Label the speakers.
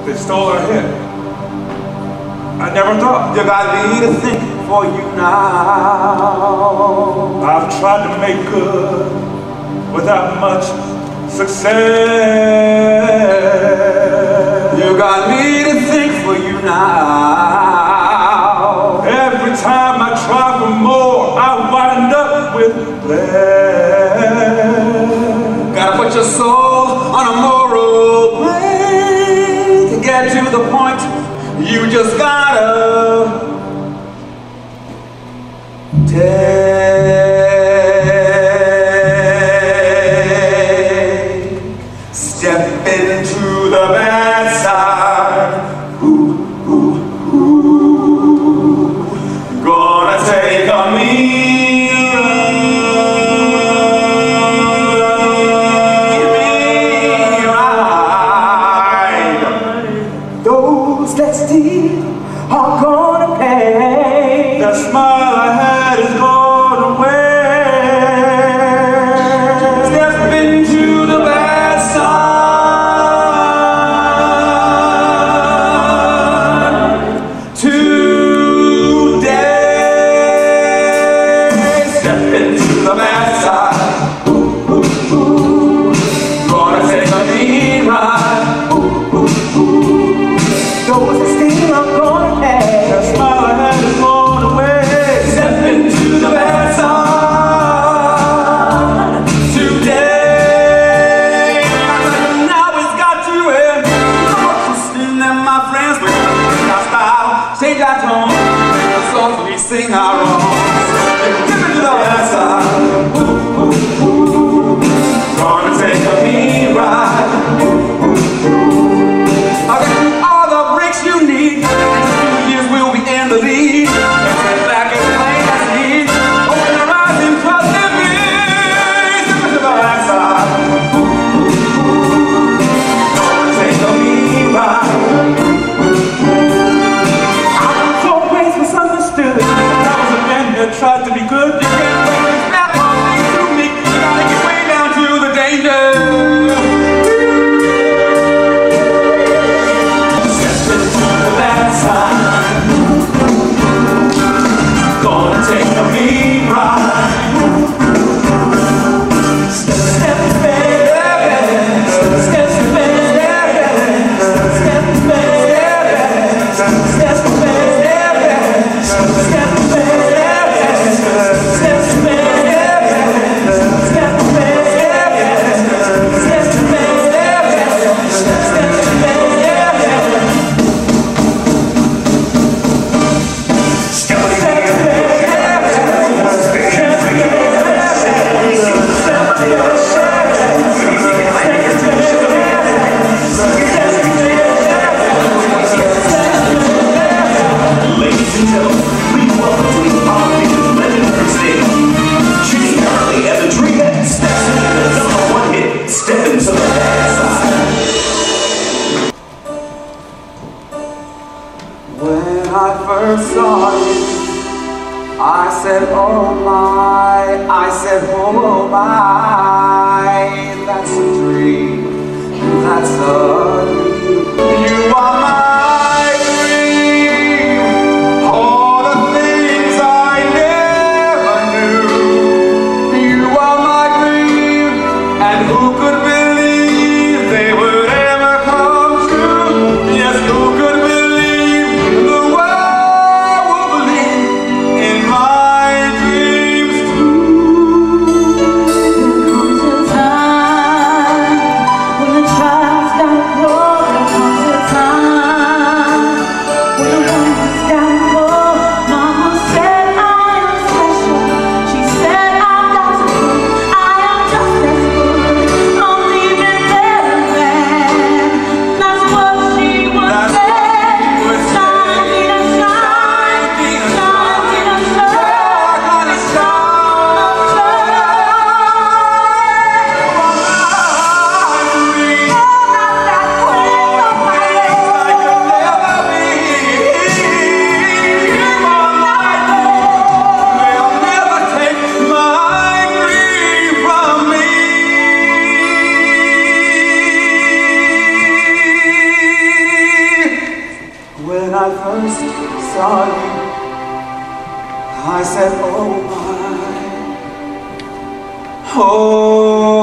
Speaker 1: They stole her head. I never thought.
Speaker 2: You got me to think for you now.
Speaker 1: I've tried to make good without much success.
Speaker 2: You got me to think for you now.
Speaker 1: Every time I try for more, I wind up with less.
Speaker 2: Gotta put your soul on a moral plane to get to the point. You just gotta step into the bad side. Ooh, ooh, ooh. Gonna take a mean ride. Those that steal are gonna pay.
Speaker 1: That smile I had is gone away.
Speaker 2: Step into the bad side today. Step into the bad side. Ooh, ooh, ooh. Gonna take a mean ride. Ooh, ooh, ooh. Those that steal are gonna pay.
Speaker 1: That smile I had is gone away.
Speaker 2: Step into the bad side today. Now it's got you in. Listen and my friends, we're in our style. Change our tone. The songs we sing our own. Step into the bad side. Ooh, ooh, ooh. Gonna take a mean ride. Ooh, ooh, ooh. I'll get you all the breaks you need. In 2 years we'll be in the lead. Sit back and play as need. Open your eyes and trust in me. Step into the bad side. Ooh, ooh, ooh. Gonna take a mean ride.
Speaker 1: I'm so always misunderstood. I was a man that tried to be good.
Speaker 2: You can't bring this back on things to me. You gotta get way down to the danger. Step into the bad side. Gonna take a mean ride. Step, step, baby. Step, step, baby. Step, step, baby. Step, step, baby. Step, step, baby. Step, baby. Step, baby. Step,
Speaker 3: Ladies and gentlemen, please welcome to the Bagby legendary stage. Shooting early as a dreamer, steps into the #1 hit, Step Into the Bad Side.
Speaker 2: When I first saw you, I said, oh my, I said, oh my, that's a dream, that's a dream. You are my dream, all the things I never knew. You are my dream, and who could believe they would ever come true? Yes, who could believe the world will believe in my dreams too?
Speaker 4: There comes a time when the child's got
Speaker 2: first saw you, I said, oh my, oh